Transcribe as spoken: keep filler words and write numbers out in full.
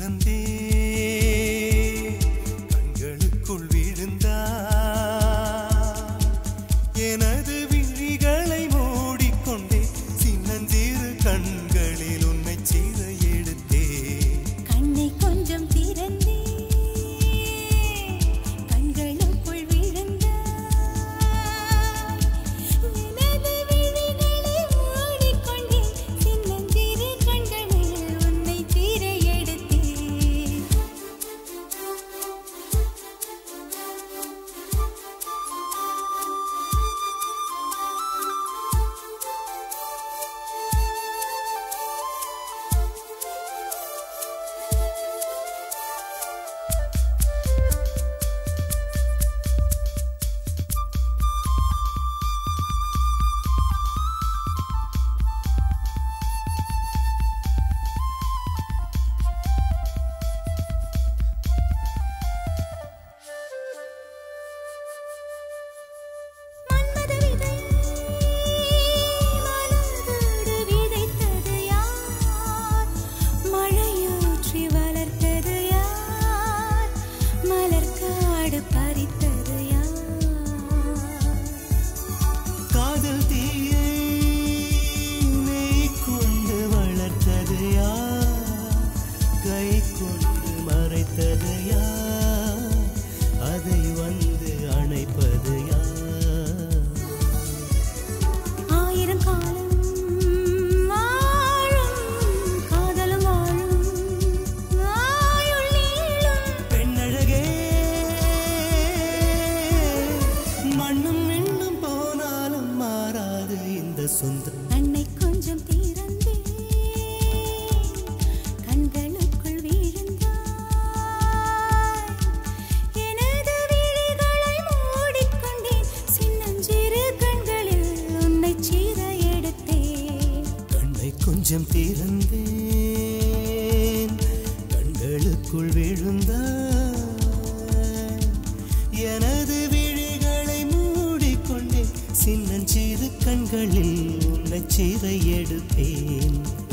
திறந்தே கண்களுக்குள் விழுந்தா எனது விழிகளை மூடிக்கொண்டே சின்னஞ்சிறு கண்களில் உன்னை சீர எடுத்தே கண்ணை கொஞ்சம் திறந்தே கண்களுக்குள் விழுந்தா எனது விழிகளை மூடிக்கொண்டே சின்னஞ்சிறு கண்களில் உன்னை சீர எடுத்தே மன்மத விதை மலரோடு விதைத்தது யார் மழையூற்றி வளர்த்தது யார் மலர்காடு பறித்தது யார் காதல் தீயை நெய் கொண்டு வளர்த்தது யார் கை கொண்டு மறைத்தது யார் அதை வந்து அணைப்பது யார் ஆயிரம் காலம் வாழும் காதலும் வாழும் ஆயுள் நீளும் பெண்ணழகே மண்ணும் மின்னும் போனாலும் மாறாது இந்த சொந்தம் கண்ணை கொஞ்சம் திறந்தே கண்களுக்குள் விழுந்தாய் எனது விழிகளை மூடிக்கொண்டேன் சின்னஞ்சிறு கண்களில் உன்னை சீர எடுத்தேன் கண்ணை கொஞ்சம் திறந்தேன் கண்களுக்குள் விழுந்தாய் எனது விழிகளை மூடிக்கொண்டேன் சின்னஞ்சிறு கண்களில் உன்னை சீர எடுத்தேன்